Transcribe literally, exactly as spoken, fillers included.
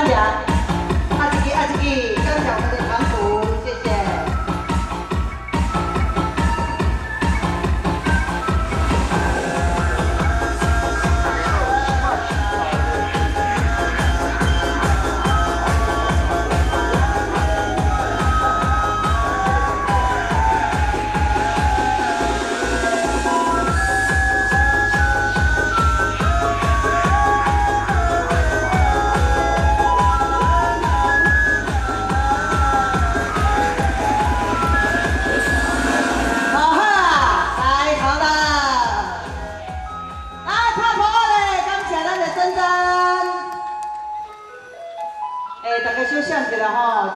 张扬，阿吉吉阿吉吉，感谢我们的堂主，谢谢。 大家小想一下吼。